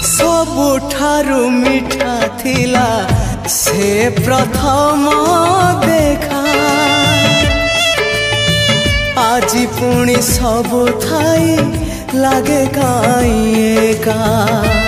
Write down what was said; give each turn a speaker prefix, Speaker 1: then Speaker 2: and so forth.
Speaker 1: सबुठारु मिठा थिला से प्रथम देखा आजी पुणी सबु थाई लागे काई एका।